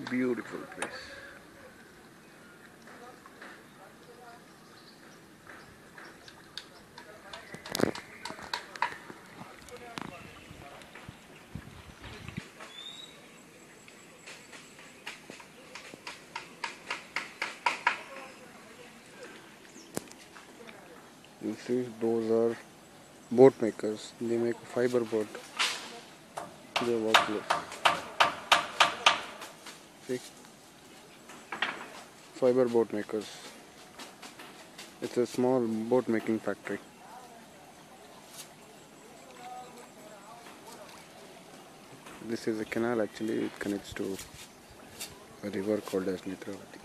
Beautiful place. You see, those are boat makers. They make a fiber boat. They work with. See, fiber boat makers. It's a small boat making factory. This is a canal actually. It connects to a river called as Netravati.